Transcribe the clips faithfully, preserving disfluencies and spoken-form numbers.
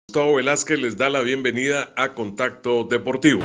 Gustavo Velázquez les da la bienvenida a Contacto Deportivo.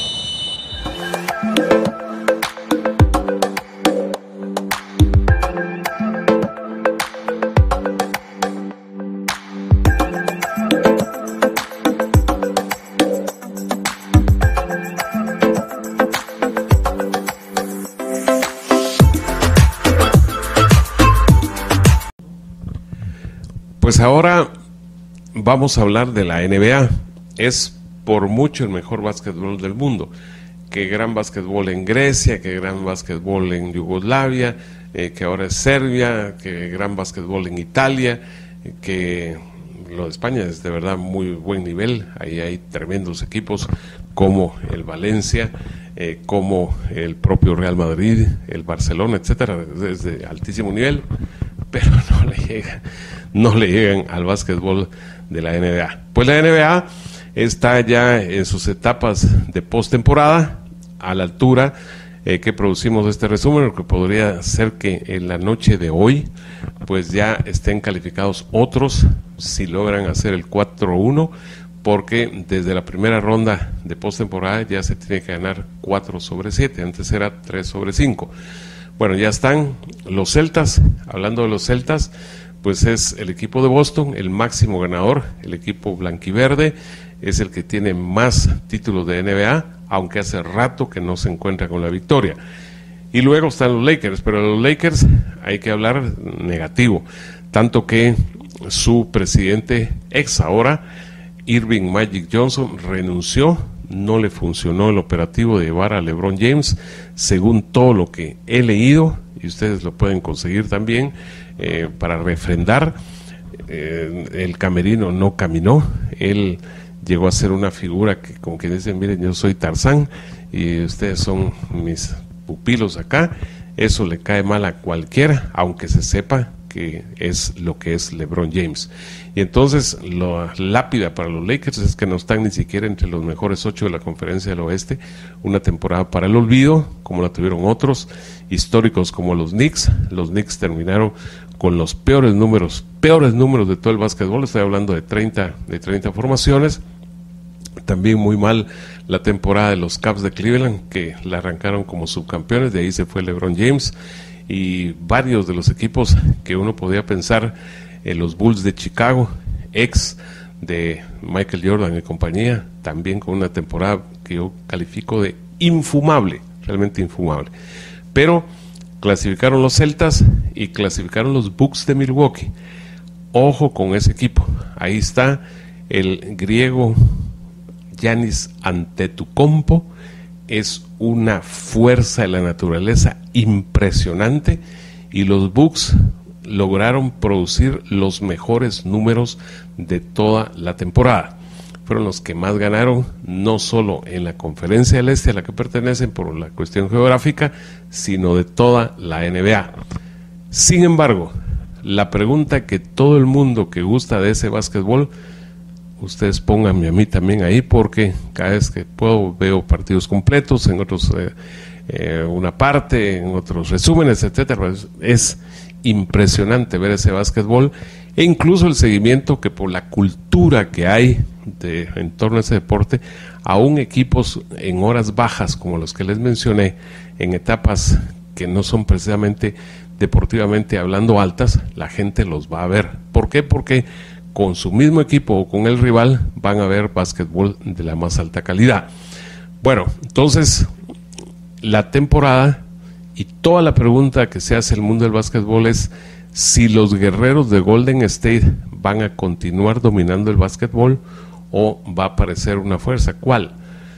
Pues ahora vamos a hablar de la N B A. Es por mucho el mejor básquetbol del mundo. Qué gran básquetbol en Grecia, qué gran básquetbol en Yugoslavia, eh, que ahora es Serbia, qué gran básquetbol en Italia, eh, que lo de España es de verdad muy buen nivel. Ahí hay tremendos equipos como el Valencia, eh, como el propio Real Madrid, el Barcelona, etcétera, es de altísimo nivel, pero no le llegan, no le llegan al básquetbol de la N B A. Pues la N B A está ya en sus etapas de postemporada, a la altura eh, que producimos este resumen, lo que podría ser que en la noche de hoy pues ya estén calificados otros, si logran hacer el cuatro uno, porque desde la primera ronda de postemporada ya se tiene que ganar cuatro sobre siete, antes era tres sobre cinco. Bueno, ya están los Celtas. Hablando de los Celtas, pues es el equipo de Boston, el máximo ganador, el equipo blanquiverde, es el que tiene más títulos de N B A, aunque hace rato que no se encuentra con la victoria. Y luego están los Lakers, pero los Lakers hay que hablar negativo, tanto que su presidente, ex ahora, Irving Magic Johnson, renunció. No le funcionó el operativo de llevar a LeBron James, según todo lo que he leído, y ustedes lo pueden conseguir también, eh, para refrendar. Eh, el camerino no caminó, él llegó a ser una figura que, como que dicen, miren, yo soy Tarzán y ustedes son mis pupilos acá. Eso le cae mal a cualquiera, aunque se sepa que es lo que es LeBron James. Y entonces la lápida para los Lakers es que no están ni siquiera entre los mejores ocho de la Conferencia del Oeste. Una temporada para el olvido, como la tuvieron otros históricos como los Knicks. Los Knicks terminaron con los peores números, peores números de todo el básquetbol. Estoy hablando de treinta, de treinta formaciones. También muy mal la temporada de los Cavs de Cleveland, que la arrancaron como subcampeones. De ahí se fue LeBron James. Y varios de los equipos que uno podía pensar, en los Bulls de Chicago, ex de Michael Jordan y compañía, también con una temporada que yo califico de infumable, realmente infumable. Pero clasificaron los Celtas y clasificaron los Bucks de Milwaukee. Ojo con ese equipo. Ahí está el griego Giannis Antetokounmpo. Es una fuerza de la naturaleza impresionante, y los Bucks lograron producir los mejores números de toda la temporada. Fueron los que más ganaron, no solo en la Conferencia del Este a la que pertenecen por la cuestión geográfica, sino de toda la N B A. Sin embargo, la pregunta que todo el mundo que gusta de ese básquetbol, ustedes pónganme a mí también ahí, porque cada vez que puedo veo partidos completos, en otros eh, eh, una parte, en otros resúmenes, etcétera. Pues es impresionante ver ese básquetbol, e incluso el seguimiento que por la cultura que hay de, en torno a ese deporte, aún equipos en horas bajas como los que les mencioné, en etapas que no son precisamente deportivamente hablando altas, la gente los va a ver. ¿Por qué? Porque con su mismo equipo o con el rival van a ver básquetbol de la más alta calidad. Bueno, entonces la temporada y toda la pregunta que se hace el mundo del básquetbol es si los guerreros de Golden State van a continuar dominando el básquetbol o va a aparecer una fuerza. ¿Cuál?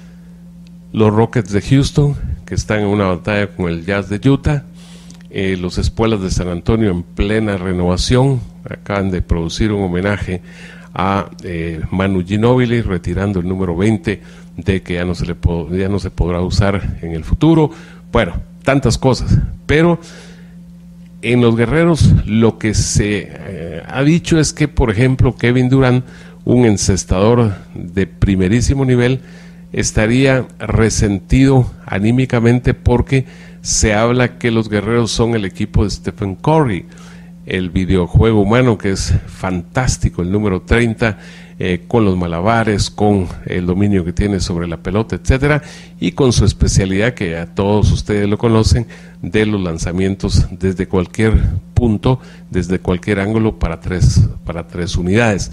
Los Rockets de Houston, que están en una batalla con el Jazz de Utah. Eh, los Espuelas de San Antonio en plena renovación, acaban de producir un homenaje a eh, Manu Ginóbili, retirando el número veinte de que ya no se le pod- ya no se podrá usar en el futuro. Bueno, tantas cosas, pero en los Guerreros lo que se eh, ha dicho es que, por ejemplo, Kevin Durant, un encestador de primerísimo nivel, estaría resentido anímicamente porque se habla que los Guerreros son el equipo de Stephen Curry, el videojuego humano, que es fantástico, el número treinta eh, con los malabares, con el dominio que tiene sobre la pelota, etcétera, y con su especialidad, que a todos ustedes lo conocen, de los lanzamientos desde cualquier punto, desde cualquier ángulo para tres, para tres unidades.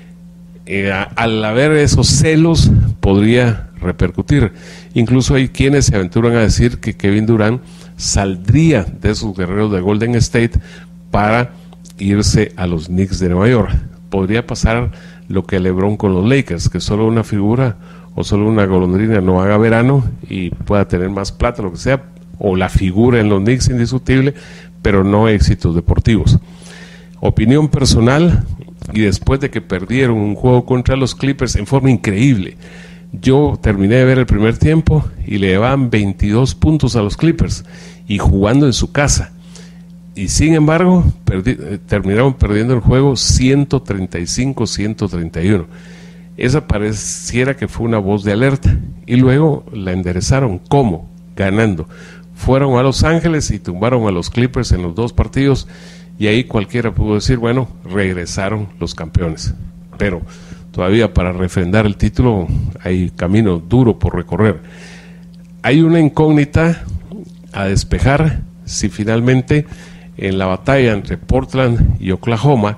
Eh, a, al haber esos celos podría repercutir. Incluso hay quienes se aventuran a decir que Kevin Durant saldría de esos guerreros de Golden State para irse a los Knicks de Nueva York. Podría pasar lo que LeBron con los Lakers, que solo una figura o solo una golondrina no haga verano y pueda tener más plata, lo que sea, o la figura en los Knicks indiscutible, pero no éxitos deportivos. Opinión personal, y después de que perdieron un juego contra los Clippers en forma increíble, yo terminé de ver el primer tiempo y le llevaban veintidós puntos a los Clippers y jugando en su casa, y sin embargo perdi, terminaron perdiendo el juego ciento treinta y cinco a ciento treinta y uno. Esa pareciera que fue una voz de alerta, y luego la enderezaron. ¿Cómo? Ganando. Fueron a Los Ángeles y tumbaron a los Clippers en los dos partidos, y ahí cualquiera pudo decir, bueno, regresaron los campeones. Pero todavía para refrendar el título hay camino duro por recorrer. Hay una incógnita a despejar si finalmente en la batalla entre Portland y Oklahoma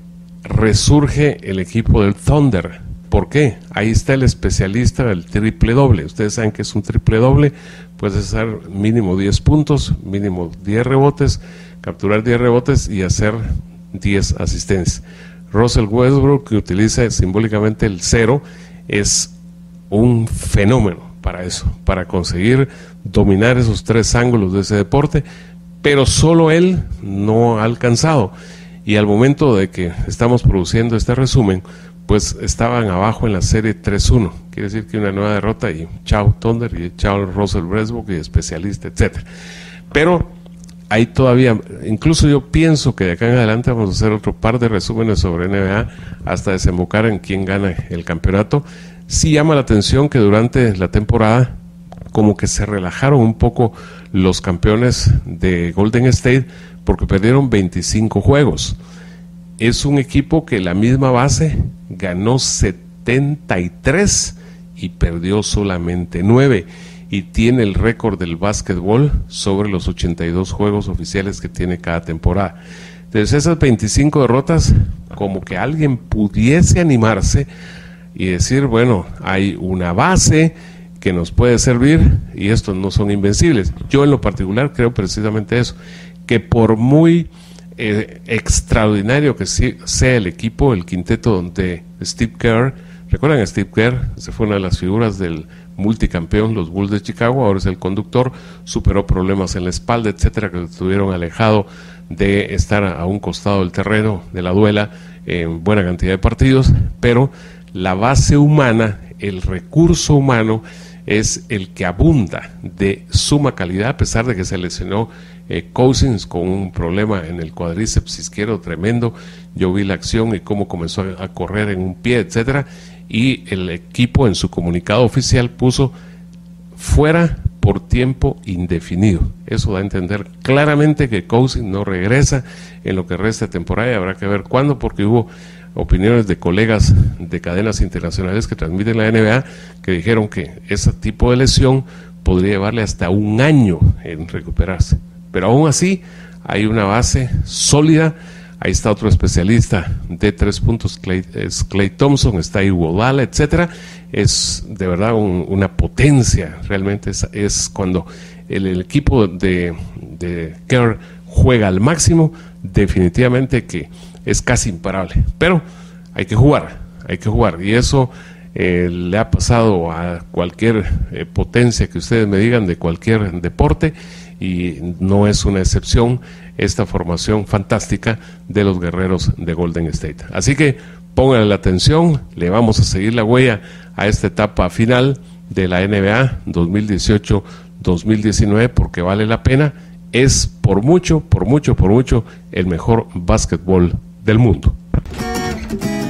resurge el equipo del Thunder. ¿Por qué? Ahí está el especialista del triple doble. Ustedes saben que es un triple doble, puedes hacer mínimo diez puntos, mínimo diez rebotes, capturar diez rebotes y hacer diez asistencias. Russell Westbrook, que utiliza simbólicamente el cero, es un fenómeno para eso, para conseguir dominar esos tres ángulos de ese deporte, pero solo él no ha alcanzado. Y al momento de que estamos produciendo este resumen, pues estaban abajo en la serie tres uno, quiere decir que una nueva derrota y chao Thunder y chao Russell Westbrook y especialista, etcétera. Pero hay todavía, incluso yo pienso que de acá en adelante vamos a hacer otro par de resúmenes sobre N B A hasta desembocar en quién gana el campeonato. Sí llama la atención que durante la temporada como que se relajaron un poco los campeones de Golden State porque perdieron veinticinco juegos. Es un equipo que la misma base ganó setenta y tres y perdió solamente nueve, y tiene el récord del básquetbol sobre los ochenta y dos juegos oficiales que tiene cada temporada. Entonces esas veinticinco derrotas, como que alguien pudiese animarse y decir, bueno, hay una base que nos puede servir y estos no son invencibles. Yo en lo particular creo precisamente eso, que por muy eh, extraordinario que sea el equipo, el quinteto de Steve Kerr, recuerdan a Steve Kerr, se fue una de las figuras del multicampeón, los Bulls de Chicago, ahora es el conductor, superó problemas en la espalda, etcétera, que lo tuvieron alejado de estar a un costado del terreno de la duela en buena cantidad de partidos, pero la base humana, el recurso humano es el que abunda de suma calidad, a pesar de que se lesionó eh, Cousins con un problema en el cuádriceps izquierdo tremendo. Yo vi la acción y cómo comenzó a, a correr en un pie, etcétera, y el equipo en su comunicado oficial puso fuera por tiempo indefinido. Eso da a entender claramente que Cousins no regresa en lo que resta de temporada, y habrá que ver cuándo, porque hubo opiniones de colegas de cadenas internacionales que transmiten la N B A que dijeron que ese tipo de lesión podría llevarle hasta un año en recuperarse, pero aún así hay una base sólida. Ahí está otro especialista de tres puntos, Clay, es Clay Thompson, está Iguodala, etcétera. Es de verdad un, una potencia, realmente es, es cuando el, el equipo de, de Kerr juega al máximo, definitivamente que es casi imparable, pero hay que jugar, hay que jugar, y eso eh, le ha pasado a cualquier eh, potencia que ustedes me digan de cualquier deporte, y no es una excepción esta formación fantástica de los guerreros de Golden State. Así que pónganle la atención, le vamos a seguir la huella a esta etapa final de la N B A dos mil dieciocho dos mil diecinueve, porque vale la pena. Es por mucho, por mucho, por mucho el mejor básquetbol del mundo.